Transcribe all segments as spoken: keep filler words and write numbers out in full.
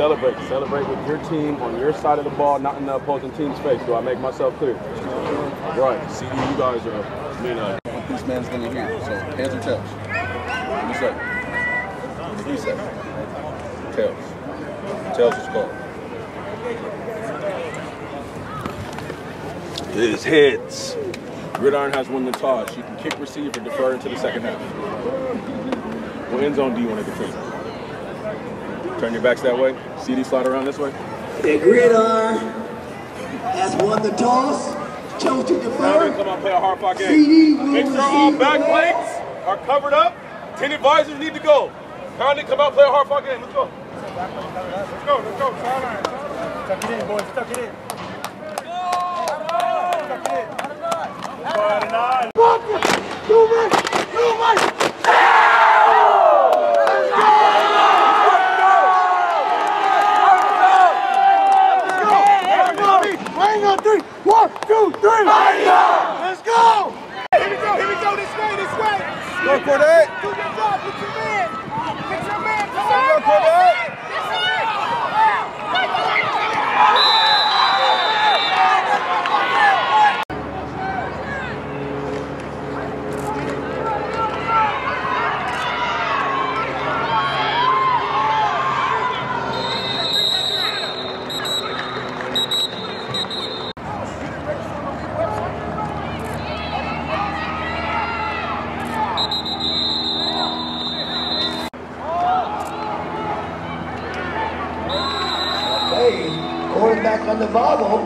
celebrate. Celebrate with your team on your side of the ball, not in the opposing team's face. Do I make myself clear? Right. C D, you guys are, I mean, uh, what this man's going to hear. So, heads or tails? What do you say? What do you say? Tails. Tails is called. It is heads. Gridiron has won the toss. You can kick, receive, or defer into the second half. What end zone do you want to defend? Turn your backs that way. C D slide around this way. The Gridiron has won the toss. Chose to defer. Come on, play a hard fought game. C D will Make sure all back plates are covered up. Ten advisors need to go. Pound come out, play a hard fought game. Let's go. Let's go, let's go. Tuck it in, boys. Tuck it in. Tuck it in. One, two, three, two, one. Three, one, two, three. Let's go. Here we go. Here we go. This way. This way. Go for that. Do your job. Get your man. Get your man. Come on. Go for that. Quarterback on the bobble.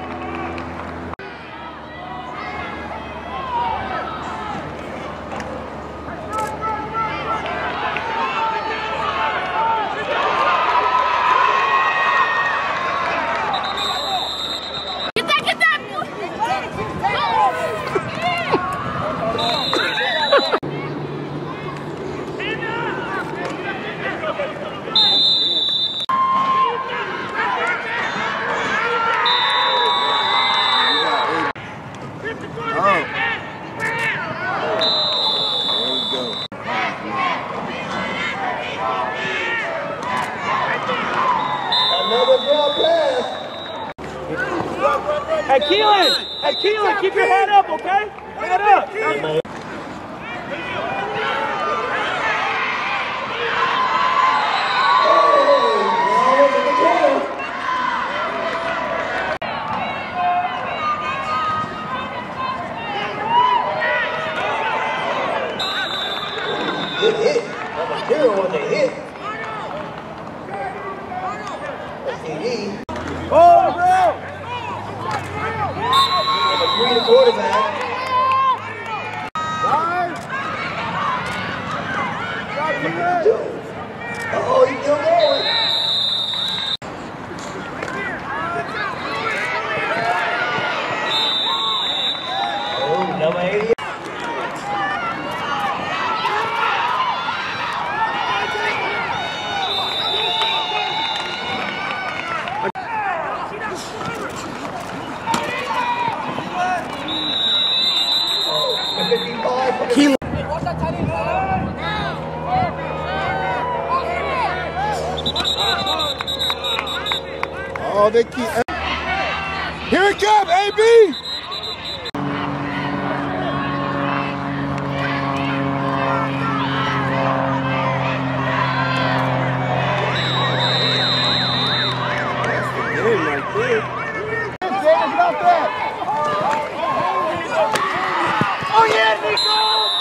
Get that, get that! Hey, Keelan! Hey, Keelan, keep your head up, okay? Head up! Good hit. I'm a hero on the hit. C D. Oh, bro! Three to quarterback. Uh-oh, he's still going. Oh, number eighty. Keelan. Oh, they keep. Here it comes, A B. That's the game right there. Get out there. Oh yeah, Nico!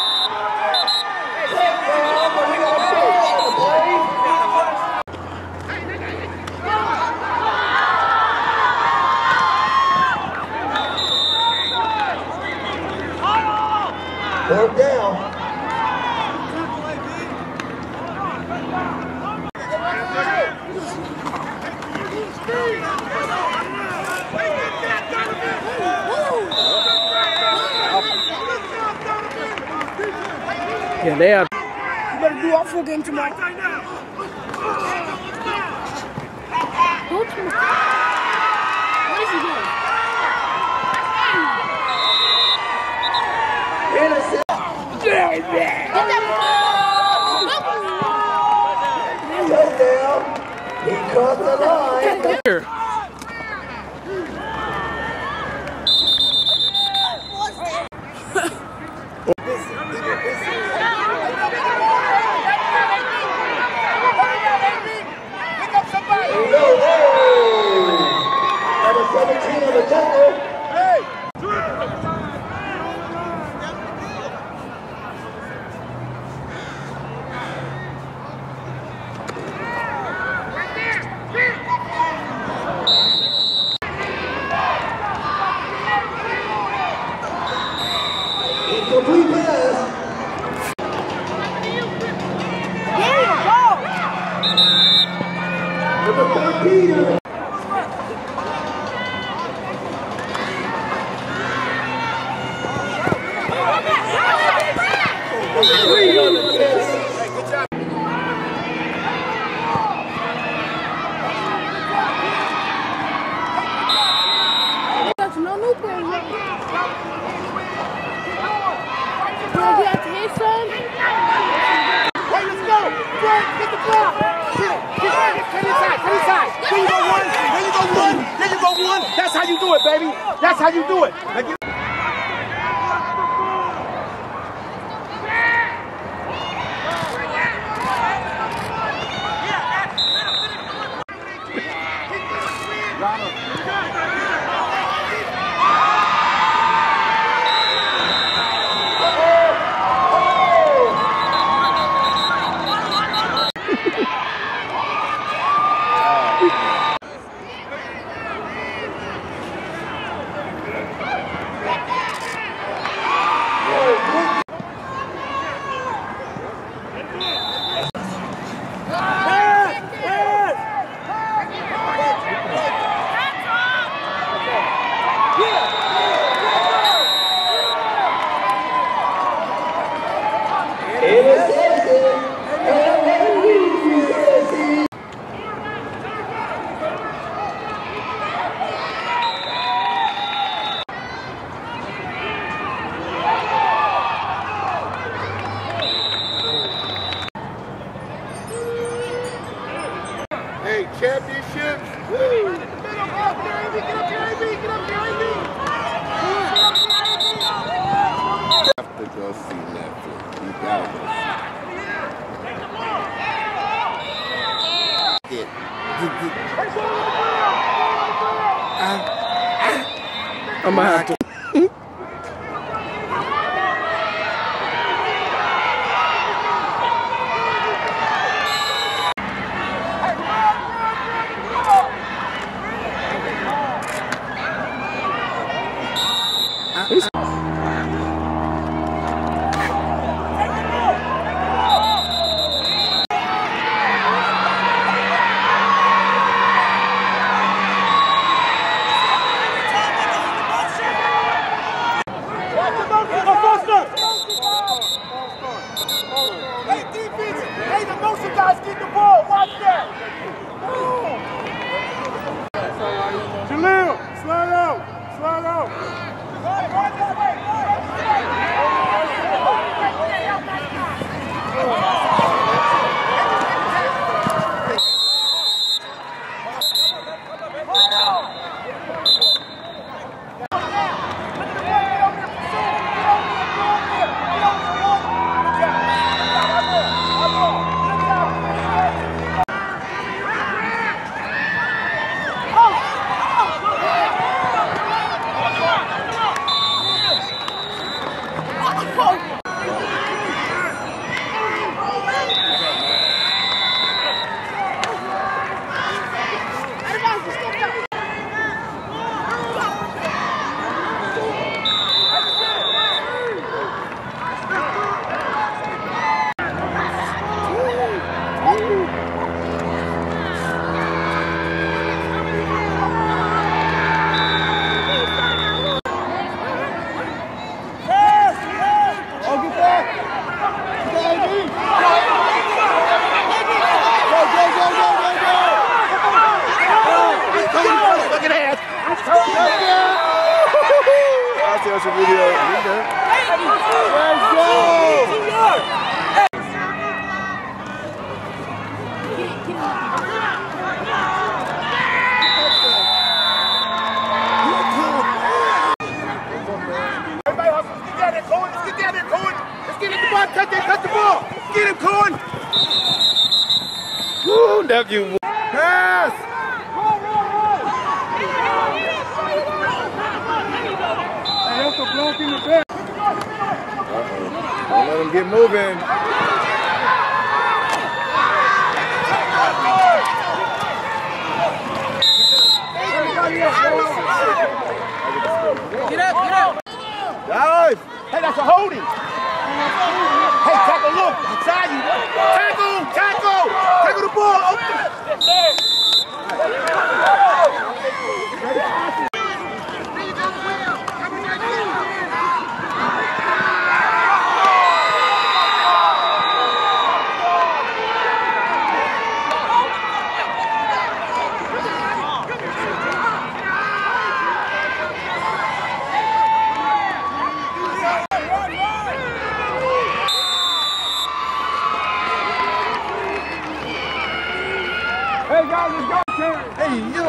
Fourth down. Yeah, they are. You better do our full game tomorrow. Go tomorrow. What is he doing? Touchdown. He comes. across the line. Here. Number seventeen on the tackle. Incomplete pass. There you go. Number thirteen. Three on the catch. That's no new players. Wanna get out to his son? Hey, let's go! Frank, get the block! Get it! Get it! Cut inside! Cut inside! There you go one! There you go one! There you go one! That's how you do it, baby! That's how you do it! Now get Hey, championships! Woo! Get up here, A B! Get up here, A B! Get up here, A B! have to go see Netflix. You gotta go see it. I'm gonna have to. Hey, defense! Hey, the motion guys, get the ball! Watch that! Jaleel, slow down! Slow down! Social video. Let's go. F you. Pass! Uh-oh. Don't let him get moving. Get up, get up. Dive. Hey, that's a holding. Hey, tackle, look. Inside you. Tackle, tackle. Tackle the ball. Hey guys, it's go time. Hey, yo.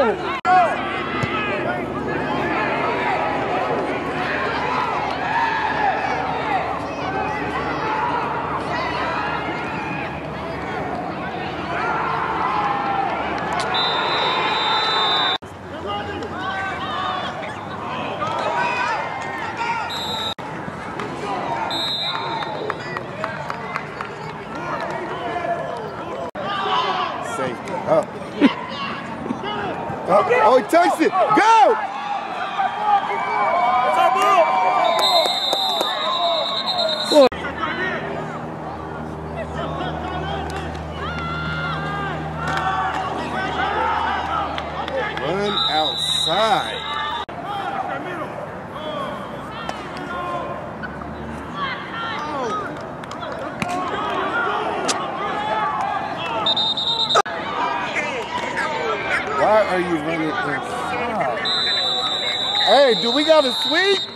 Safety. Up. Up. Oh, he touched it. Go! It's our ball. Run outside. Why are you running inside? Hey, do we got a sweep?